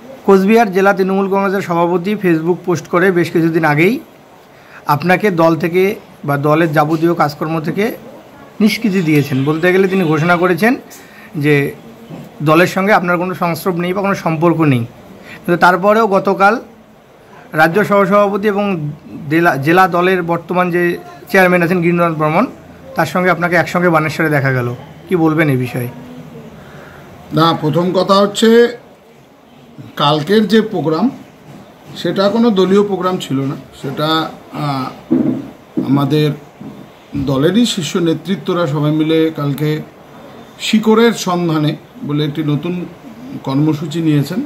কোচবিহার জেলা তৃণমূল কংগ্রেসের সভাপতি ফেসবুক পোস্ট করে বেশ কিছুদিন আগেই আপনাকে দল থেকে বা দলের যাবতীয় কাজকর্ম থেকে নিষ্কৃতি দিয়েছেন। বলতে গেলে তিনি ঘোষণা করেছেন যে দলের সঙ্গে আপনার কোনো সংস্রব নেই বা কোনো সম্পর্ক নেই। কিন্তু তারপরেও গতকাল রাজ্য সহসভাপতি এবং জেলা দলের বর্তমান যে চেয়ারম্যান আছেন গিরিনাথ বর্মন, তার সঙ্গে আপনাকে একসঙ্গে বানেশ্বরে দেখা গেল। কি বলবেন এই বিষয়ে? না, প্রথম কথা হচ্ছে কালকের যে প্রোগ্রাম সেটা কোনো দলীয় প্রোগ্রাম ছিল না। সেটা আমাদের দলেরই শীর্ষ নেতৃত্বরা সবাই মিলে কালকে শিকড়ের সন্ধানে বলে একটি নতুন কর্মসূচি নিয়েছেন।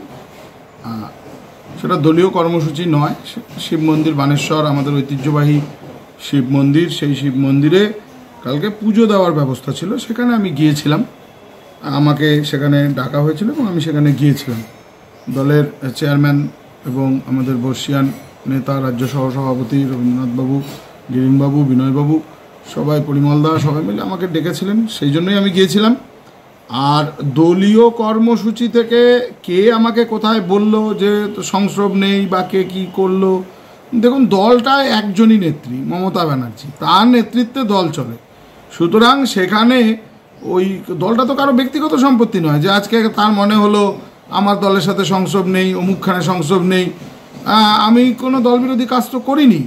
সেটা দলীয় কর্মসূচি নয়, শিব মন্দির বানেশ্বর আমাদের ঐতিহ্যবাহী শিব মন্দির, সেই শিব মন্দিরে কালকে পুজো দেওয়ার ব্যবস্থা ছিল, সেখানে আমি গিয়েছিলাম। আমাকে সেখানে ডাকা হয়েছিল এবং আমি সেখানে গিয়েছিলাম। দলের চেয়ারম্যান এবং আমাদের বর্ষিয়ান নেতা রাজ্য সহসভাপতি রবীন্দ্রনাথবাবু, গিরিনবাবু, বিনয়বাবু, সবাই, পরিমলদা, সবাই মিলে আমাকে ডেকেছিলেন, সেই জন্যই আমি গিয়েছিলাম। আর দলীয় কর্মসূচি থেকে কে আমাকে কোথায় বলল যে সংস্রব নেই বা কে কী করলো, দেখুন দলটায় একজনই নেত্রী মমতা ব্যানার্জি, তার নেতৃত্বে দল চলে। সুতরাং সেখানে ওই দলটা তো কারো ব্যক্তিগত সম্পত্তি নয় যে আজকে তার মনে হলো আমার দলের সাথে সংস্রব নেই, অমুকখানে সংস্রব নেই। আমি কোনো দলবিরোধী কাজ তো করিনি।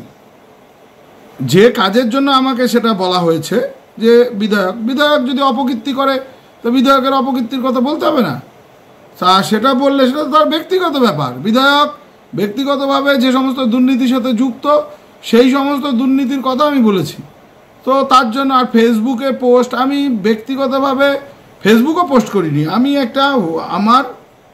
যে কাজের জন্য আমাকে সেটা বলা হয়েছে যে বিধায়ক যদি অপকীর্তি করে তো বিধায়কের অপকীর্তির কথা বলতে হবে না, সেটা বললে সেটা তার ব্যক্তিগত ব্যাপার। বিধায়ক ব্যক্তিগতভাবে যে সমস্ত দুর্নীতির সাথে যুক্ত সেই সমস্ত দুর্নীতির কথা আমি বলেছি। তো তার জন্য আর ফেসবুকে পোস্ট, আমি ব্যক্তিগতভাবে ফেসবুকও পোস্ট করিনি। আমি একটা আমার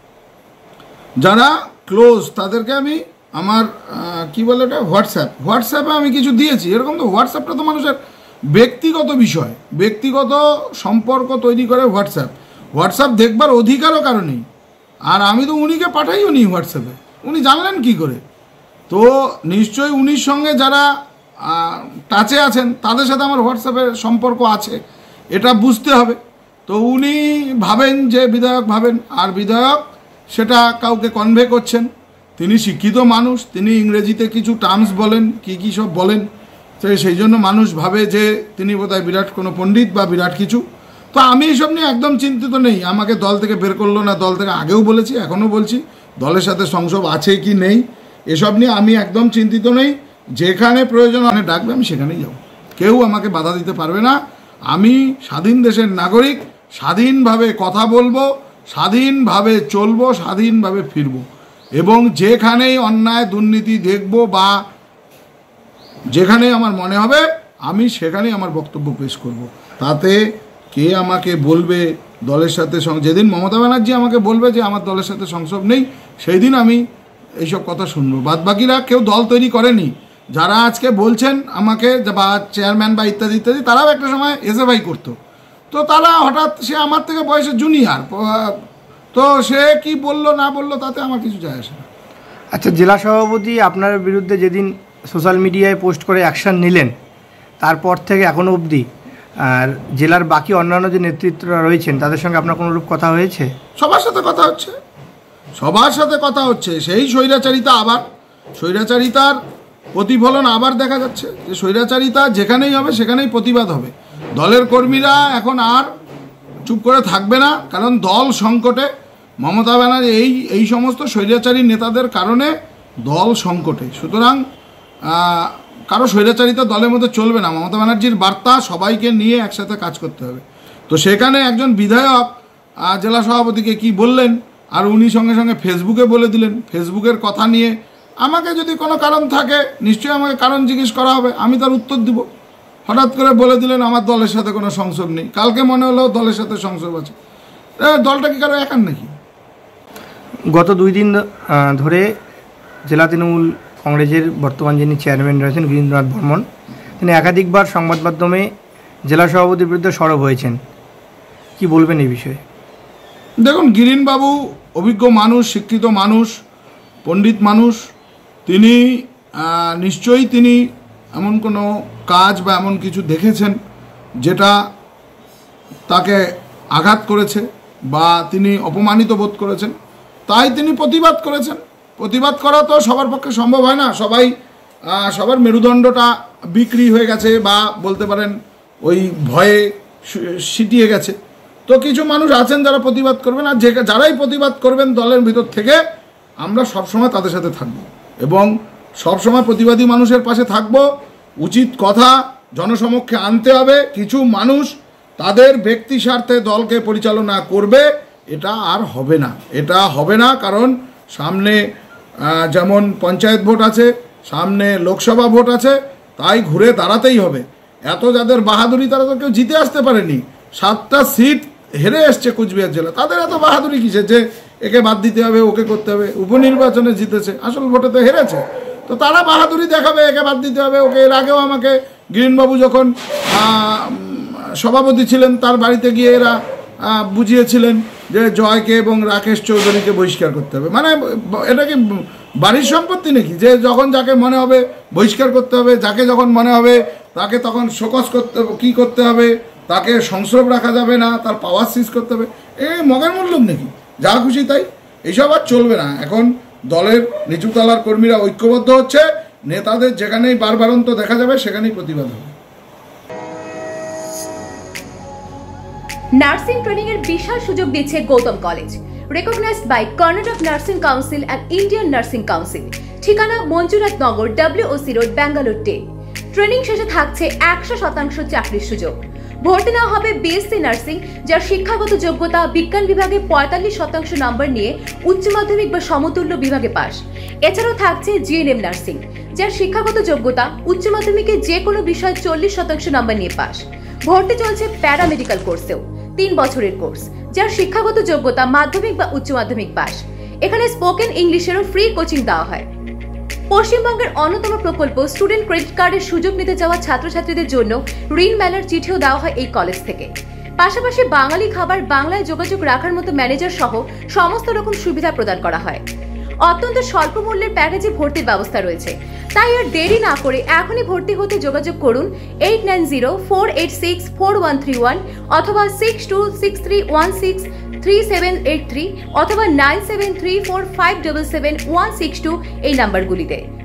যারা ক্লোজ তাদেরকে আমি আমার কি বলে ওটা হোয়াটসঅ্যাপে আমি কিছু দিয়েছি। এরকম তো হোয়াটসঅ্যাপটা তো মানুষের ব্যক্তিগত বিষয়, ব্যক্তিগত সম্পর্ক তৈরি করে হোয়াটসঅ্যাপ দেখবার অধিকারও কারো নেই। আর আমি তো উনিকে পাঠাইও নি হোয়াটসঅ্যাপে, উনি জানলেন কি করে? তো নিশ্চয়ই উনির সঙ্গে যারা টাচে আছেন তাদের সাথে আমার হোয়াটসঅ্যাপের সম্পর্ক আছে, এটা বুঝতে হবে। তো উনি ভাবেন যে বিধায়ক ভাবেন, আর বিধায়ক সেটা কাউকে কনভে করছেন। তিনি শিক্ষিত মানুষ, তিনি ইংরেজিতে কিছু টার্মস বলেন, কী সব বলেন, তো সেই জন্য মানুষ ভাবে যে তিনি বোধহয় বিরাট কোনো পণ্ডিত বা বিরাট কিছু। তো আমি এইসব নিয়ে একদম চিন্তিত নেই। আমাকে দল থেকে বের করলো না, দল থেকে আগেও বলেছি, এখনও বলছি, দলের সাথে সংস্রব আছে কি নেই এসব নিয়ে আমি একদম চিন্তিত নেই। যেখানে প্রয়োজন অনেক ডাকবে আমি সেখানেই যাব, কেউ আমাকে বাধা দিতে পারবে না। আমি স্বাধীন দেশের নাগরিক, স্বাধীনভাবে কথা বলবো, স্বাধীনভাবে চলবো, স্বাধীনভাবে ফিরবো, এবং যেখানেই অন্যায় দুর্নীতি দেখব বা যেখানে আমার মনে হবে আমি সেখানেই আমার বক্তব্য পেশ করব। তাতে কে আমাকে বলবে দলের সাথে, যেদিন মমতা ব্যানার্জি আমাকে বলবে যে আমার দলের সাথে সংস্রব নেই, সেই দিন আমি এইসব কথা শুনবো। বাদবাকিরা কেউ দল তৈরি করেনি। যারা আজকে বলছেন আমাকে বা চেয়ারম্যান বা ইত্যাদি ইত্যাদি, তারাও একটা সময় এসএফআই করতো। তো তারা হঠাৎ, সে আমার থেকে বয়সে জুনিয়র, তো সে কি বললো না বললো তাতে আমার কিছু যায় আসে না। আচ্ছা, জেলা সভাপতি আপনার বিরুদ্ধে যেদিন সোশ্যাল মিডিয়ায় পোস্ট করে অ্যাকশান নিলেন, তারপর থেকে এখনও অবধি আর জেলার বাকি অন্যান্য যে নেতৃত্বরা রয়েছেন তাদের সঙ্গে আপনার কোনোরূপ কথা হয়েছে? সবার সাথে কথা হচ্ছে, সবার সাথে কথা হচ্ছে। সেই স্বৈরাচারিতা, আবার স্বৈরাচারিতার প্রতিফলন আবার দেখা যাচ্ছে যে স্বৈরাচারিতা যেখানেই হবে সেখানেই প্রতিবাদ হবে। দলের কর্মীরা এখন আর চুপ করে থাকবে না, কারণ দল সংকটে। মমতা ব্যানার্জি এই সমস্ত স্বৈরাচারী নেতাদের কারণে দল সংকটে। সুতরাং কারো স্বৈরাচারিতা দলের মধ্যে চলবে না। মমতা ব্যানার্জির বার্তা সবাইকে নিয়ে একসাথে কাজ করতে হবে। তো সেখানে একজন বিধায়ক জেলা সভাপতিকে কি বললেন, আর উনি সঙ্গে সঙ্গে ফেসবুকে বলে দিলেন। ফেসবুকের কথা নিয়ে আমাকে যদি কোনো কারণ থাকে নিশ্চয়ই আমাকে কারণ জিজ্ঞেস করা হবে, আমি তার উত্তর দিব। হঠাৎ করে বলে দিলেন আমার দলের সাথে কোনো সংস্রব নেই, কালকে মনে হলো দলের সাথে সংস্রব আছে। দলটা কি কারো একার নাকি? গত 2 দিন ধরে জেলা তৃণমূল কংগ্রেসের বর্তমান যিনি চেয়ারম্যান রয়েছেন গিরিনাথ বর্মন, তিনি একাধিকবার সংবাদ মাধ্যমে জেলা সভাপতির বিরুদ্ধে সরব হয়েছেন। কি বলবেন এই বিষয়ে? দেখুন, গিরিনবাবু অভিজ্ঞ মানুষ, শিক্ষিত মানুষ, পণ্ডিত মানুষ। তিনি নিশ্চয়ই তিনি এমন কোনো কাজ বা এমন কিছু দেখেছেন যেটা তাকে আঘাত করেছে বা তিনি অপমানিত বোধ করেছেন। তাই তিনি প্রতিবাদ করেছেন। প্রতিবাদ করা তো সবার পক্ষে সম্ভব হয় না, সবার মেরুদণ্ডটা বিক্রি হয়ে গেছে বা বলতে পারেন ওই ভয়ে সিটিয়ে গেছে। তো কিছু মানুষ আছেন যারা প্রতিবাদ করবেন, আর যারাই প্রতিবাদ করবেন দলের ভিতর থেকে আমরা সবসময় তাদের সাথে থাকব এবং সবসময় প্রতিবাদী মানুষের পাশে থাকব। উচিত কথা জনসমক্ষে আনতে হবে। কিছু মানুষ তাদের ব্যক্তি স্বার্থে দলকে পরিচালনা করবে, এটা আর হবে না। এটা হবে না, কারণ সামনে যেমন পঞ্চায়েত ভোট আছে, সামনে লোকসভা ভোট আছে, তাই ঘুরে দাঁড়াতেই হবে। এত যাদের বাহাদুরি, তারা তো কেউ জিতে আসতে পারেনি, 7টা সিট হেরে এসছে কুচবিহার জেলা। তাদের এত বাহাদুরি কিসে যে একে বাদ দিতে হবে, ওকে করতে হবে? উপনির্বাচনে জিতেছে, আসল ভোটে তো হেরেছে। তো তারা বাহাদুরি দেখাবে, একে বাদ দিতে হবে, ওকে। এর আগেও আমাকে গিরিনবাবু যখন সভাপতি ছিলেন, তার বাড়িতে গিয়ে এরা বুঝিয়েছিলেন যে জয়কে এবং রাকেশ চৌধুরীকে বহিষ্কার করতে হবে। মানে এটা কি বাড়ির সম্পত্তি নাকি যে যখন যাকে মনে হবে বহিষ্কার করতে হবে, যাকে যখন মনে হবে তাকে তখন শোকজ করতে হবে, কী করতে হবে, তাকে সংস্রব রাখা যাবে না, তার পাওয়ার সিজ করতে হবে? মগের মূল্যম নাকি যা খুশি তাই? এইসব আর চলবে না। এখন দলের নিচুতলার কর্মীরা ঐক্যবদ্ধ হচ্ছে, নেতাদের যেখানেই বারবারন্ত দেখা যাবে সেখানেই প্রতিবাদ হবে। নার্সিং ট্রেনিং এর বিশাল সুযোগ দিচ্ছে Gautam College, recognized by Karnataka Nursing Council and Indian Nursing Council। ঠিকানা Manjunath Nagar, WOC Road, Bangalore 10। Training শেষে থাকছে 100% চাকরির সুযোগ। ভর্তি নেওয়া হবে BSc নার্সিং, যার শিক্ষাগত যোগ্যতা বিজ্ঞান বিভাগে 45% নম্বর নিয়ে উচ্চ মাধ্যমিক বা সমতুল্য বিভাগে পাস। এছাড়াও থাকছে GNM নার্সিং, যার শিক্ষাগত যোগ্যতা উচ্চ মাধ্যমিকে যে কোনো বিষয় 40% নম্বর নিয়ে পাস। ভর্তি চলছে প্যারামেডিক্যাল কোর্সেও, 3 বছরের কোর্স, যার শিক্ষাগত যোগ্যতা মাধ্যমিক বা উচ্চ মাধ্যমিক পাস। এখানে স্পোকেন ইংলিশেরও ফ্রি কোচিং দেওয়া হয়। পশ্চিমবঙ্গের অন্যতম প্রকল্প স্টুডেন্ট ক্রেডিট কার্ডের সুযোগ নিতে যাওয়া ছাত্রছাত্রীদের জন্য ঋণ মেলার চিঠিও দেওয়া হয় এই কলেজ থেকে। পাশাপাশি বাঙালি খাবার, বাংলায় যোগাযোগ রাখার মতো ম্যানেজার সহ সমস্ত রকম সুবিধা প্রদান করা হয়। অত্যন্ত স্বল্প মূল্যের প্যাকেজে ভর্তির ব্যবস্থা রয়েছে, তাই আর দেরি না করে এখনই ভর্তি হতে যোগাযোগ করুন 8904864131 অথবা 6263163783 অথবা 9734577162 এই নাম্বারগুলিতে।